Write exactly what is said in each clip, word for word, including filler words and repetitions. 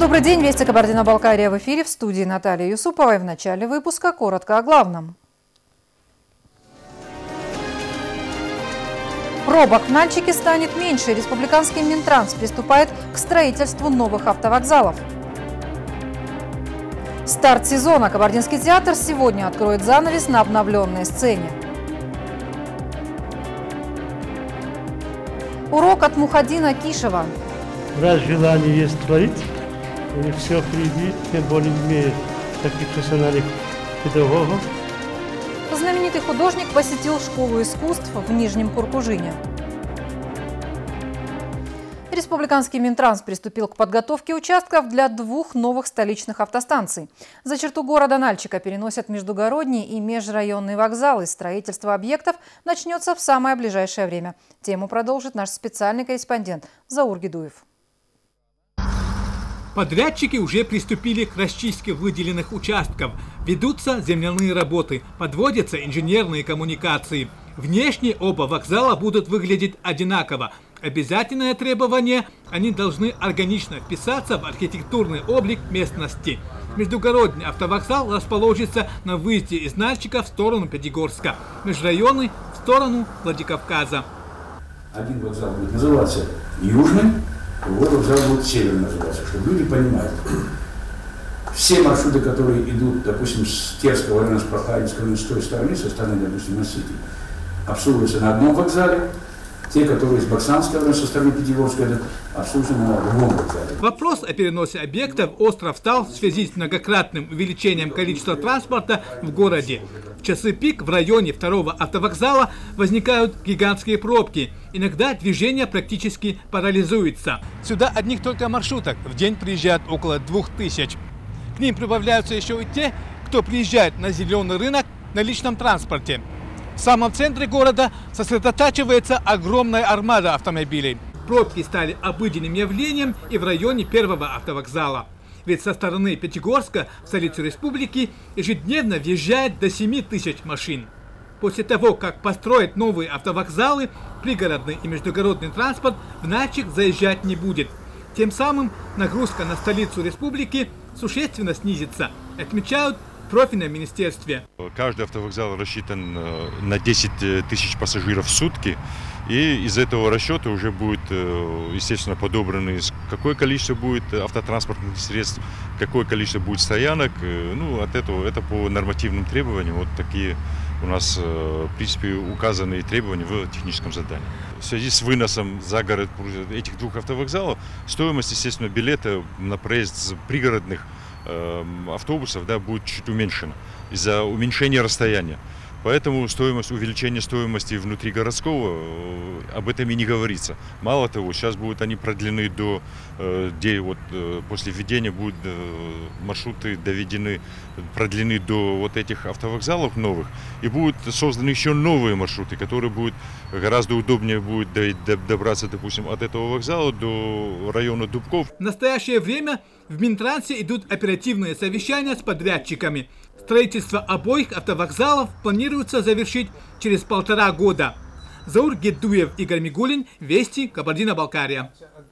Добрый день, Вести Кабардино-Балкария в эфире, в студии Наталья Юсупова. И в начале выпуска коротко о главном. Пробок в Нальчике станет меньше. Республиканский Минтранс приступает к строительству новых автовокзалов. Старт сезона. Кабардинский театр сегодня откроет занавес на обновленной сцене. Урок от Мухаддина Кишева. Раз желание есть творить, у них все впереди, тем более имеет таких профессиональных педагогов. Знаменитый художник посетил школу искусств в Нижнем Куркужине. Республиканский Минтранс приступил к подготовке участков для двух новых столичных автостанций. За черту города Нальчика переносят междугородние и межрайонные вокзалы. Строительство объектов начнется в самое ближайшее время. Тему продолжит наш специальный корреспондент Заур Гидуев. Подрядчики уже приступили к расчистке выделенных участков. Ведутся земляные работы, подводятся инженерные коммуникации. Внешне оба вокзала будут выглядеть одинаково. Обязательное требование – они должны органично вписаться в архитектурный облик местности. Междугородний автовокзал расположится на выезде из Нальчика в сторону Пятигорска, межрайонный – в сторону Владикавказа. Один вокзал будет называться Южный, другой вокзал будет Северный называться, чтобы люди понимали. Все маршруты, которые идут, допустим, с Терского района, с Прохладинского, с той стороны, со стороны, допустим, Сити, обслуживаются на одном вокзале. Те, которые из Баксанского района, со стороны Пятигорска, обслуживаются на другом вокзале. Вопрос о переносе объектов остро встал в связи с многократным увеличением количества транспорта в городе. В часы пик в районе второго автовокзала возникают гигантские пробки. Иногда движение практически парализуется. Сюда одних только маршруток в день приезжает около двух тысяч. К ним прибавляются еще и те, кто приезжает на зеленый рынок на личном транспорте. В самом центре города сосредотачивается огромная армада автомобилей. Пробки стали обыденным явлением и в районе первого автовокзала. Ведь со стороны Пятигорска в столицу республики ежедневно въезжает до семи тысяч машин. После того, как построят новые автовокзалы, пригородный и междугородный транспорт в Нальчик заезжать не будет. Тем самым нагрузка на столицу республики существенно снизится, отмечают в профильном министерстве. Каждый автовокзал рассчитан на десять тысяч пассажиров в сутки. И из этого расчета уже будет, естественно, подобраны, какое количество будет автотранспортных средств, какое количество будет стоянок. Ну, от этого, это по нормативным требованиям, вот такие у нас, в принципе, указанные требования в техническом задании. В связи с выносом за город этих двух автовокзалов, стоимость, естественно, билета на проезд с пригородных автобусов, да, будет чуть уменьшена из-за уменьшения расстояния. Поэтому стоимость, увеличение стоимости внутригородского, об этом и не говорится. Мало того, сейчас будут они продлены до, где вот после введения будут маршруты доведены, продлены до вот этих автовокзалов новых, и будут созданы еще новые маршруты, которые будут гораздо удобнее будет добраться, допустим, от этого вокзала до района Дубков. В настоящее время в Минтрансе идут оперативные совещания с подрядчиками. Строительство обоих автовокзалов планируется завершить через полтора года. Заур Гидуев, Игорь Мигулин, Вести, Кабардино-Балкария.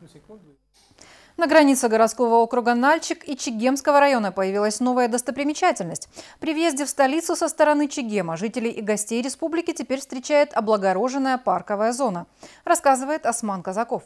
На границе городского округа Нальчик и Чегемского района появилась новая достопримечательность. При въезде в столицу со стороны Чегема жителей и гостей республики теперь встречает облагороженная парковая зона, рассказывает Осман Казаков.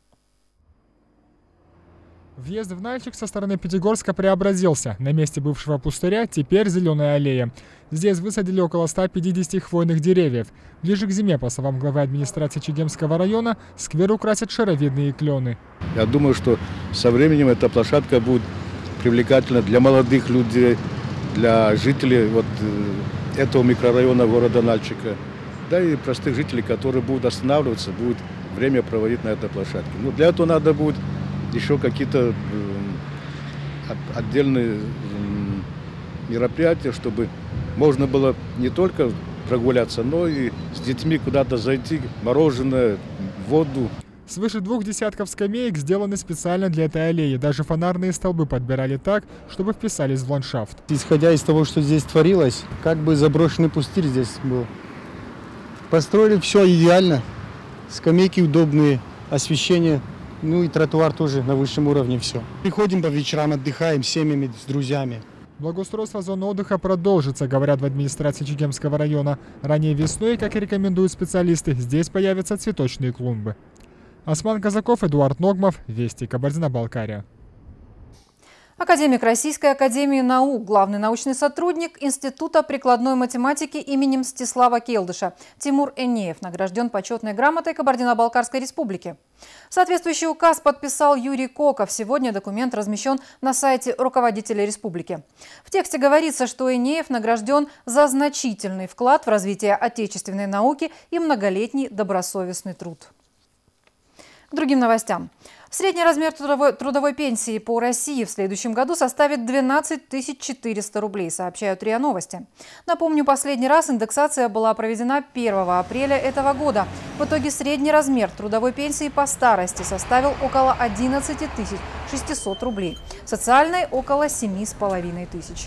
Въезд в Нальчик со стороны Пятигорска преобразился. На месте бывшего пустыря теперь зеленая аллея. Здесь высадили около ста пятидесяти хвойных деревьев. Ближе к зиме, по словам главы администрации Чегемского района, сквер украсят шаровидные клены. Я думаю, что со временем эта площадка будет привлекательна для молодых людей, для жителей вот этого микрорайона города Нальчика, да и простых жителей, которые будут останавливаться, будут время проводить на этой площадке. Но для этого надо будет еще какие-то отдельные мероприятия, чтобы можно было не только прогуляться, но и с детьми куда-то зайти, мороженое, воду. Свыше двух десятков скамеек сделаны специально для этой аллеи. Даже фонарные столбы подбирали так, чтобы вписались в ландшафт. Исходя из того, что здесь творилось, как бы заброшенный пустырь здесь был. Построили все идеально. Скамейки удобные, освещение Ну и тротуар тоже на высшем уровне все. Приходим по вечерам, отдыхаем с семьями, с друзьями. Благоустройство зоны отдыха продолжится, говорят в администрации Чегемского района. Ранее весной, как и рекомендуют специалисты, здесь появятся цветочные клумбы. Осман Казаков, Эдуард Ногмов, Вести, Кабардино-Балкария. Академик Российской академии наук, главный научный сотрудник Института прикладной математики имени Мстислава Келдыша Тимур Энеев награжден почетной грамотой Кабардино-Балкарской республики. Соответствующий указ подписал Юрий Коков. Сегодня документ размещен на сайте руководителя республики. В тексте говорится, что Энеев награжден за значительный вклад в развитие отечественной науки и многолетний добросовестный труд. К другим новостям. Средний размер трудовой, трудовой пенсии по России в следующем году составит двенадцать тысяч четыреста рублей, сообщают РИА Новости. Напомню, последний раз индексация была проведена первого апреля этого года. В итоге средний размер трудовой пенсии по старости составил около одиннадцати тысяч шестисот рублей, социальной – около семи с половиной тысяч.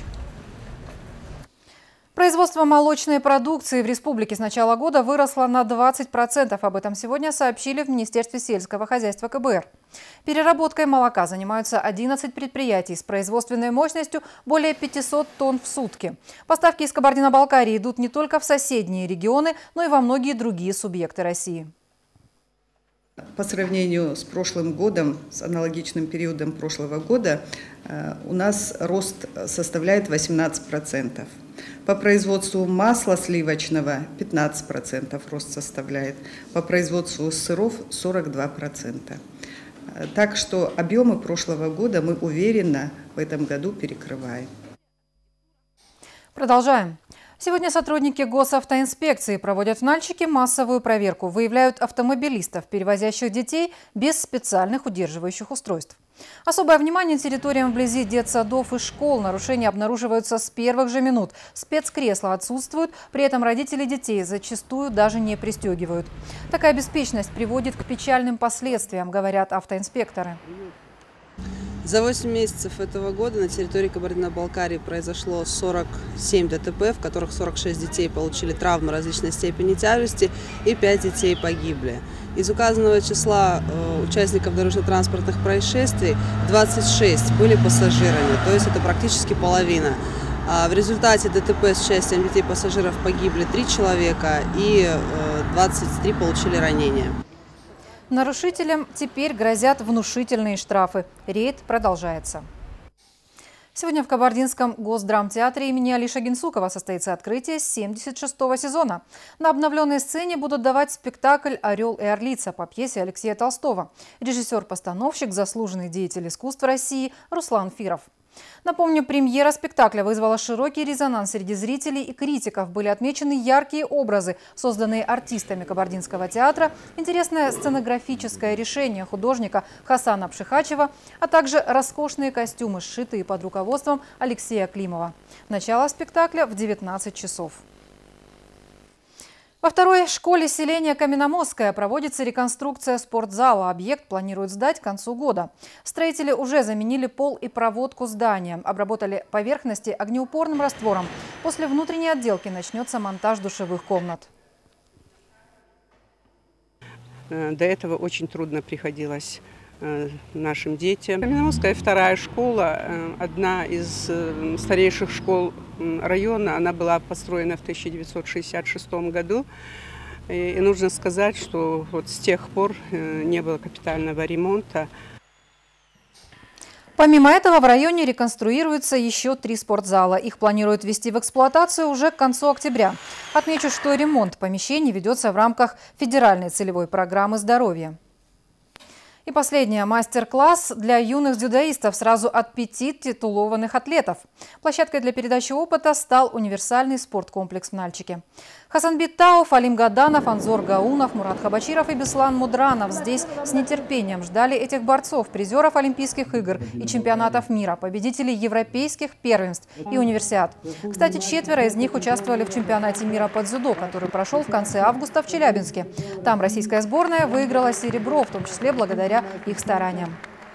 Производство молочной продукции в республике с начала года выросло на двадцать процентов. Об этом сегодня сообщили в Министерстве сельского хозяйства ка бэ эр. Переработкой молока занимаются одиннадцать предприятий с производственной мощностью более пятисот тонн в сутки. Поставки из Кабардино-Балкарии идут не только в соседние регионы, но и во многие другие субъекты России. По сравнению с прошлым годом, с аналогичным периодом прошлого года, у нас рост составляет восемнадцать процентов. По производству масла сливочного пятнадцать процентов рост составляет, по производству сыров сорок два процента. Так что объемы прошлого года мы уверенно в этом году перекрываем. Продолжаем. Сегодня сотрудники госавтоинспекции проводят в Нальчике массовую проверку. Выявляют автомобилистов, перевозящих детей без специальных удерживающих устройств. Особое внимание территориям вблизи детсадов и школ. Нарушения обнаруживаются с первых же минут. Спецкресла отсутствуют, при этом родители детей зачастую даже не пристегивают. Такая беспечность приводит к печальным последствиям, говорят автоинспекторы. За восемь месяцев этого года на территории Кабардино-Балкарии произошло сорок семь дэ тэ пэ, в которых сорок шесть детей получили травмы различной степени тяжести и пять детей погибли. Из указанного числа э, участников дорожно-транспортных происшествий двадцать шесть были пассажирами, то есть это практически половина. А в результате дэ тэ пэ с участием детей-пассажиров погибли три человека и э, двадцать три получили ранения. Нарушителям теперь грозят внушительные штрафы. Рейд продолжается. Сегодня в Кабардинском госдрамтеатре имени Алиша Генсукова состоится открытие семьдесят шестого сезона. На обновленной сцене будут давать спектакль «Орел и орлица» по пьесе Алексея Толстого. Режиссер-постановщик, заслуженный деятель искусств России Руслан Фиров. Напомню, премьера спектакля вызвала широкий резонанс среди зрителей и критиков. Были отмечены яркие образы, созданные артистами Кабардинского театра, интересное сценографическое решение художника Хасана Пшихачева, а также роскошные костюмы, сшитые под руководством Алексея Климова. Начало спектакля в девятнадцать часов. Во второй школе селения Каменномостское проводится реконструкция спортзала. Объект планируют сдать к концу года. Строители уже заменили пол и проводку здания, обработали поверхности огнеупорным раствором. После внутренней отделки начнется монтаж душевых комнат. До этого очень трудно приходилось нашим детям. Каменномостская вторая школа, одна из старейших школ района, она была построена в тысяча девятьсот шестьдесят шестом году. И нужно сказать, что вот с тех пор не было капитального ремонта. Помимо этого в районе реконструируются еще три спортзала. Их планируют ввести в эксплуатацию уже к концу октября. Отмечу, что ремонт помещений ведется в рамках федеральной целевой программы здоровья. И последнее. Мастер-класс для юных дзюдоистов сразу от пяти титулованных атлетов. Площадкой для передачи опыта стал универсальный спорткомплекс в Нальчике. Хасанбек Тауф, Алим Гаданов, Анзор Гаунов, Мурат Хабачиров и Беслан Мудранов здесь с нетерпением ждали этих борцов, призеров Олимпийских игр и чемпионатов мира, победителей европейских первенств и универсиад. Кстати, четверо из них участвовали в чемпионате мира по дзюдо, который прошел в конце августа в Челябинске. Там российская сборная выиграла серебро, в том числе благодаря их стараниям.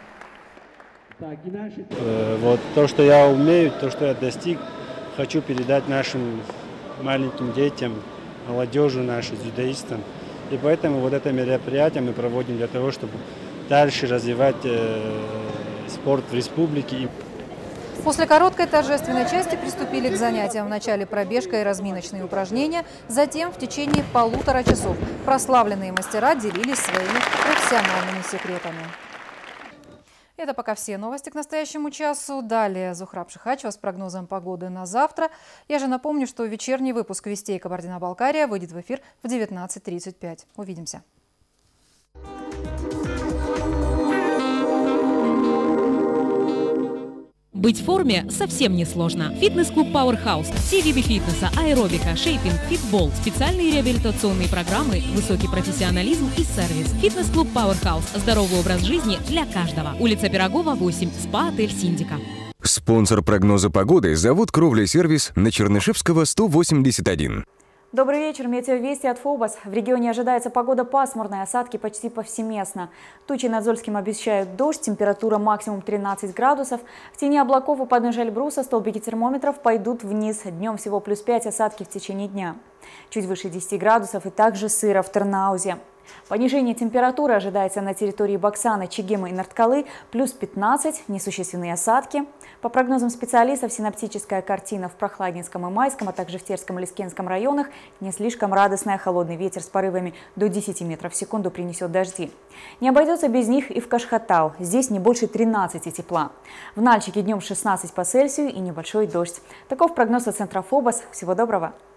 Вот то, что я умею, то, что я достиг, хочу передать нашим маленьким детям, молодежи нашей, дзюдоистам. И поэтому вот это мероприятие мы проводим для того, чтобы дальше развивать э, спорт в республике. После короткой торжественной части приступили к занятиям. Вначале пробежка и разминочные упражнения, затем в течение полутора часов прославленные мастера делились своими профессиональными секретами. Это пока все новости к настоящему часу. Далее Зухра Пшихачева с прогнозом погоды на завтра. Я же напомню, что вечерний выпуск «Вестей Кабардино-Балкария» выйдет в эфир в девятнадцать тридцать пять. Увидимся. Быть в форме совсем не сложно. Фитнес-клуб Powerhouse. Все виды фитнеса, аэробика, шейпинг, фитбол, специальные реабилитационные программы, высокий профессионализм и сервис. Фитнес-клуб Powerhouse. Здоровый образ жизни для каждого. Улица Пирогова, восемь. СПА-отель Синдика. Спонсор прогноза погоды – завод «Кровля-сервис» на Чернышевского, сто восемьдесят один. Добрый вечер. Метеовести от ФОБОС. В регионе ожидается погода пасмурная, осадки почти повсеместно. Тучи над Зольским обещают дождь, температура максимум тринадцать градусов. В тени облаков у подножия Эльбруса столбики термометров пойдут вниз. Днем всего плюс пять, осадки в течение дня. Чуть выше десяти градусов и также сыро в Тырнаузе. Понижение температуры ожидается на территории Баксана, Чегемы и Нарткалы, плюс пятнадцать, несущественные осадки. По прогнозам специалистов, синоптическая картина в Прохладнинском и Майском, а также в Терском и Лискенском районах не слишком радостная. Холодный ветер с порывами до десяти метров в секунду принесет дожди. Не обойдется без них и в Кашхатау. Здесь не больше тринадцати тепла. В Нальчике днем шестнадцать по Цельсию и небольшой дождь. Таков прогноз от центра ФОБОС. Всего доброго.